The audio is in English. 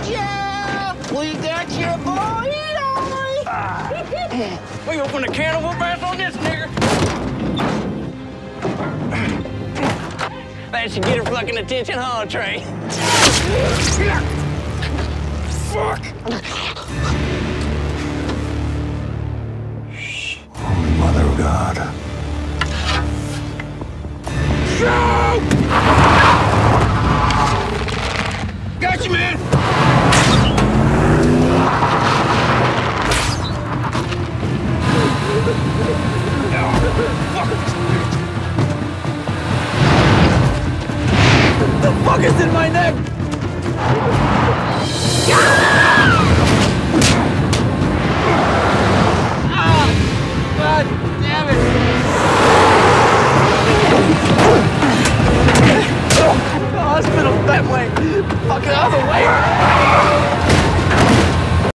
Yeah, we got your boy. We open a can of whoop ass on this nigger. That should get her fucking attention, huh, Trey? Fuck! Holy Mother of God. Shoot! Got you, man! The fuck is in my neck?